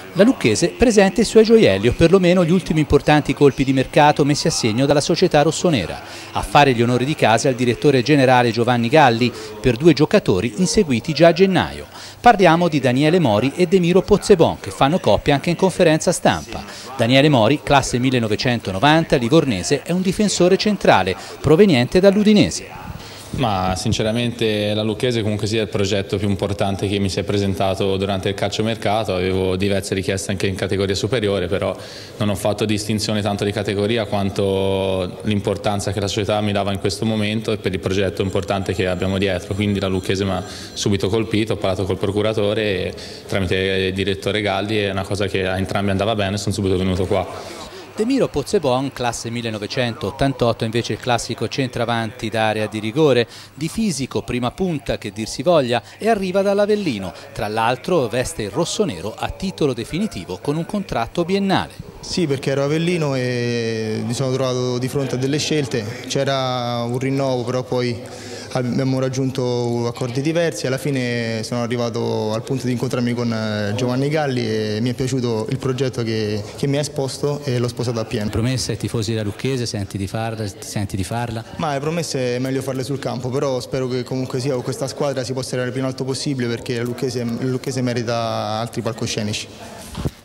La Lucchese presenta i suoi gioielli, o perlomeno gli ultimi importanti colpi di mercato messi a segno dalla società rossonera. A fare gli onori di casa il direttore generale Giovanni Galli per due giocatori inseguiti già a gennaio. Parliamo di Daniele Mori e Demiro Pozzebon, che fanno coppia anche in conferenza stampa. Daniele Mori, classe 1990, livornese, è un difensore centrale proveniente dall'Udinese. Ma sinceramente la Lucchese comunque sia il progetto più importante che mi si è presentato durante il calciomercato. Avevo diverse richieste anche in categoria superiore, però non ho fatto distinzione tanto di categoria quanto l'importanza che la società mi dava in questo momento e per il progetto importante che abbiamo dietro. Quindi la Lucchese mi ha subito colpito, ho parlato col procuratore e tramite il direttore Galli è una cosa che a entrambi andava bene e sono subito venuto qua. Demiro Pozzebon, classe 1988, invece il classico centravanti d'area di rigore, di fisico prima punta che dir si voglia, e arriva dall'Avellino. Tra l'altro veste il rossonero a titolo definitivo con un contratto biennale. Sì, perché ero Avellino e mi sono trovato di fronte a delle scelte, c'era un rinnovo però poi abbiamo raggiunto accordi diversi, alla fine sono arrivato al punto di incontrarmi con Giovanni Galli e mi è piaciuto il progetto che mi ha esposto e l'ho sposato appieno. Promesse ai tifosi della Lucchese, senti di farla? Ma le promesse è meglio farle sul campo, però spero che comunque sia con questa squadra si possa arrivare il più in alto possibile perché la Lucchese merita altri palcoscenici.